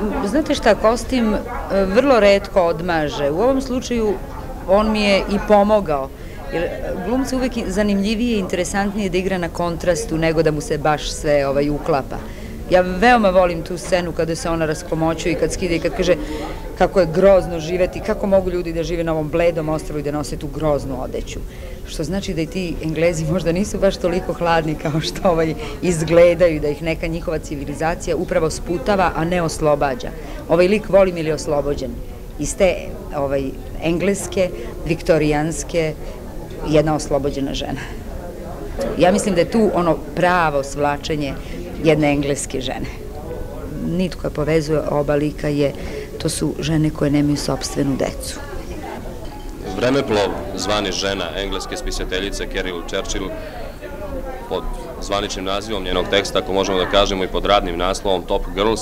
znate šta, kostim vrlo retko odmaže. U ovom slučaju on mi je i pomogao. Jer glumcu uvek zanimljivije i interesantnije da igra na kontrastu nego da mu se baš sve uklapa. Ja veoma volim tu scenu kada se ona raskomoćuje i kad skida i kad kaže kako je grozno živeti, kako mogu ljudi da žive na ovom bledom ostrvu i da nose tu groznu odeću. Što znači da i ti Englezi možda nisu baš toliko hladni kao što izgledaju, da ih neka njihova civilizacija upravo sputava, a ne oslobađa. Ovaj lik volim ili oslobođen. Iz te engleske, viktorijanske, jedna oslobođena žena. Ja mislim da je tu ono pravo svlačenje jedne engleske žene. Nit koja povezuje oba lika to su žene koje nemaju sopstvenu decu. Vremeplov, zvani žena engleske spisateljice Carol Churchill, pod zvaničnim nazivom njenog teksta, ako možemo da kažemo i pod radnim naslovom Top Girls,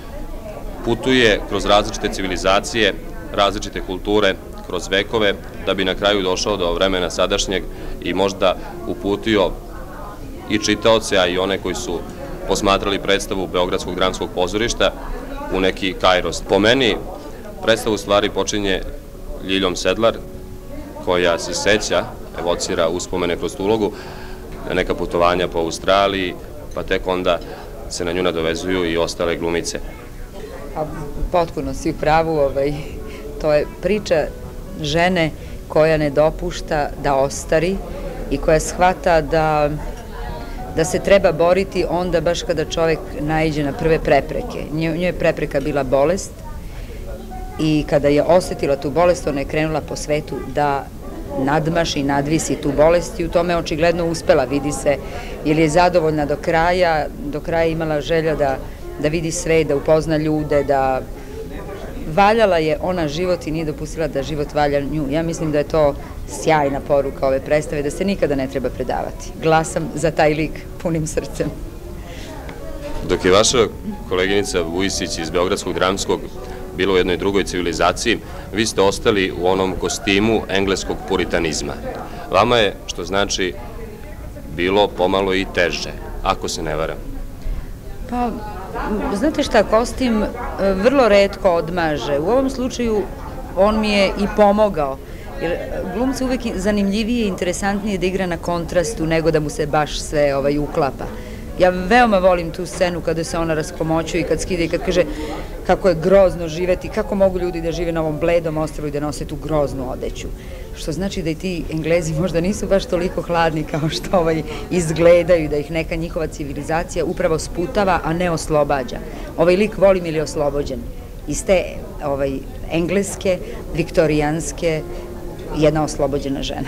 putuje kroz različite civilizacije, različite kulture, kroz vekove, da bi na kraju došao do vremena sadašnjeg i možda uputio i čitaoce, a i one koji su posmatrali predstavu Beogradskog dramskog pozorišta u neki Kairos. Po meni, predstavu stvari počinje Ljiljom Sedlar, koja se seća, evocira uspomene kroz tu ulogu, na neka putovanja po Australiji, pa tek onda se na nju nadovezuju i ostale glumice. Potpuno si u pravu, to je priča žene koja ne dopušta da ostari i koja shvata da se treba boriti onda baš kada čovek naiđe na prve prepreke. Njoj je prepreka bila bolest i kada je osetila tu bolest, ona je krenula po svetu da nadmaši i nadvisi tu bolest i u tome očigledno uspela, vidi se, jer je zadovoljna do kraja imala želja da vidi sve, da upozna ljude, da valjala je ona život i nije dopustila da život valja nju. Ja mislim da je to sjajna poruka ove predstave, da se nikada ne treba predavati. Glasam za taj lik punim srcem. Dok je vaša koleginica Vujisić iz Beogradskog dramskog bila u jednoj drugoj civilizaciji, vi ste ostali u onom kostimu engleskog puritanizma. Vama je, što znači, bilo pomalo i teže, ako se ne varam. Pa, znate šta, kostim vrlo retko odmaže. U ovom slučaju on mi je i pomogao. Jer glumcu uvek zanimljivije i interesantnije da igra na kontrastu nego da mu se baš sve uklapa. Ja veoma volim tu scenu kada se ona raskomoćuje i kad skida i kad kaže kako je grozno živeti, kako mogu ljudi da žive na ovom bledom ostrvu i da nose tu groznu odeću. Što znači da i ti Englezi možda nisu baš toliko hladni kao što izgledaju, da ih neka njihova civilizacija upravo sputava, a ne oslobađa. Ovaj lik volim ili oslobođen. Iz te engleske, viktorijanske, jedna oslobođena žena.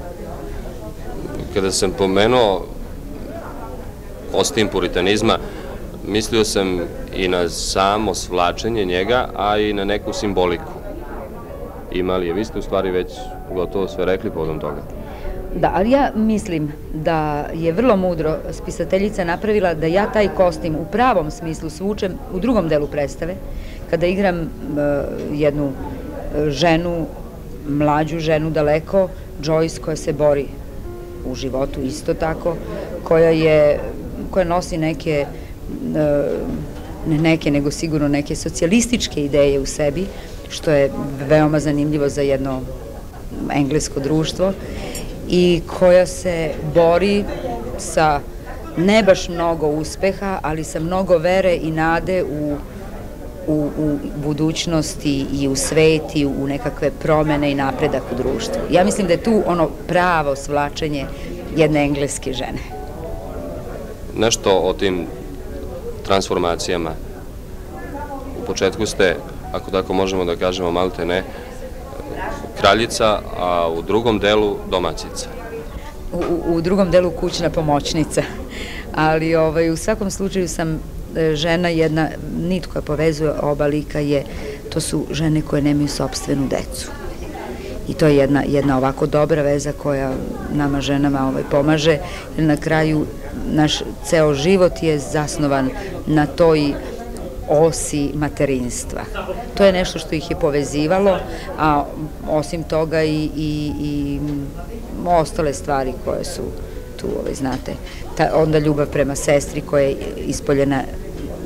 Kada sam pomenuo kostim puritanizma, mislio sam i na samo svlačenje njega, a i na neku simboliku. Imali je, vi ste u stvari već gotovo sve rekli povodom toga. Da, ali ja mislim da je vrlo mudro spisateljica napravila da ja taj kostim u pravom smislu svučem u drugom delu predstave, kada igram jednu ženu, mlađu ženu daleko, Joyce, koja se bori u životu isto tako, koja nosi neke, ne neke, nego sigurno neke socijalističke ideje u sebi, što je veoma zanimljivo za jedno englesko društvo, i koja se bori sa ne baš mnogo uspeha, ali sa mnogo vere i nade u budućnosti i u svet i u nekakve promene i napredak u društvu. Ja mislim da je tu ono pravo svlačenje jedne engleske žene. Nešto o tim transformacijama. U početku ste, ako tako možemo da kažemo, malte ne, kraljica, a u drugom delu domaćica. U drugom delu kućna pomoćnica. Ali u svakom slučaju sam žena jedna, nit koja povezuje oba lika to su žene koje nemaju sopstvenu decu. I to je jedna ovako dobra veza koja nama ženama pomaže, jer na kraju naš ceo život je zasnovan na toj osi materinstva. To je nešto što ih je povezivalo, a osim toga i ostale stvari koje su tu, znate, onda ljubav prema sestri koja je ispoljena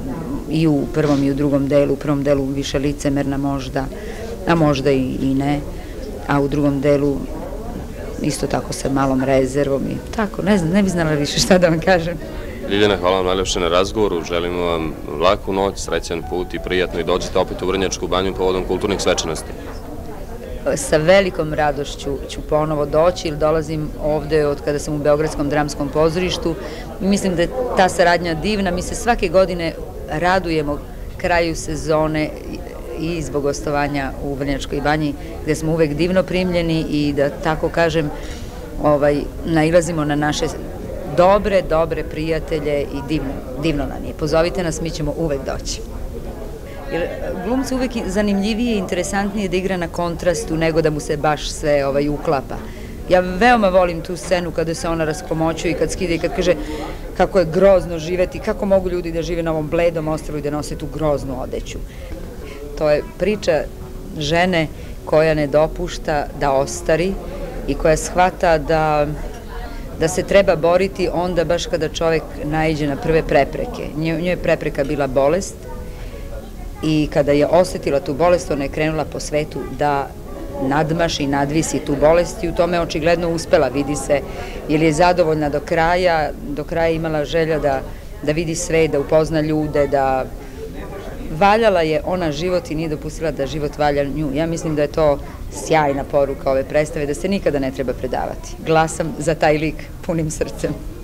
i u prvom i u drugom delu. U prvom delu više licemerna možda, a možda i ne, a u drugom delu isto tako sa malom rezervom i tako, ne znam, ne bi znala više šta da vam kažem. Ljiljana, hvala vam najljepše na razgovoru, želimo vam laku noć, srećan put i prijatno i dođite opet u Vrnjačku banju povodom kulturnih svečanosti. Sa velikom radošću ću ponovo doći, jer dolazim ovde od kada sam u Beogradskom dramskom pozorištu. Mislim da je ta saradnja divna, mi se svake godine radujemo kraju sezone i zbog gostovanja u Vrnjačkoj banji, gde smo uvek divno primljeni i da tako kažem, nailazimo na naše dobre prijatelje i divno nam je. Pozovite nas, mi ćemo uvek doći. Jer glumcu uvek zanimljivije i interesantnije da igra na kontrastu nego da mu se baš sve uklapa. Ja veoma volim tu scenu kada se ona raskomoćuje i kad skida i kad kaže kako je grozno živeti, kako mogu ljudi da žive na ovom bledom ostrvu i da nose tu groznu odeću. To je priča žene koja ne dopušta da ostari i koja shvata da se treba boriti onda baš kada čovek naiđe na prve prepreke. Njoj je prepreka bila bolest i kada je osetila tu bolest, ona je krenula po svetu da nadmaši i nadvisi tu bolest i u tome očigledno uspela, vidi se, jer je zadovoljna do kraja imala želja da vidi sve, da upozna ljude, da valjala je ona život i nije dopustila da život valja nju. Ja mislim da je to sjajna poruka ove predstave, da se nikada ne treba predavati. Glasam za taj lik punim srcem.